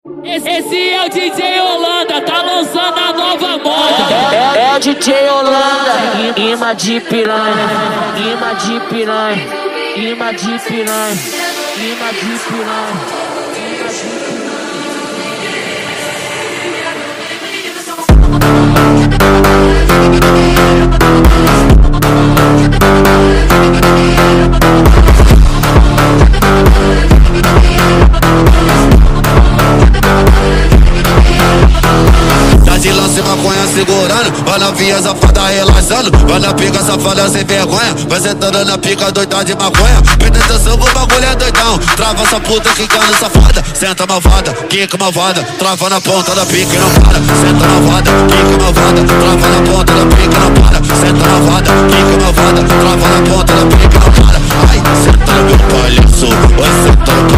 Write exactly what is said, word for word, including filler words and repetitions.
Esse, esse é o D J Holanda, tá lançando a nova moda. É, é o D J Holanda, imã de piranha, imã de piranha, imã de piranha, imã de piranha. Maconha segurando, vai na via safada relaxando, vai na pica safada sem vergonha, vai sentando na pica doida de maconha. Presta atenção que o bagulho é doidão, trava essa puta quicando safada, senta malvada, quica malvada, trava na ponta da pica e não para. Senta malvada, quica malvada, trava na ponta da pica e não para. Senta malvada, quica malvada, trava na ponta da pica e não para. Ai, senta no meu palhaço, vai sentar no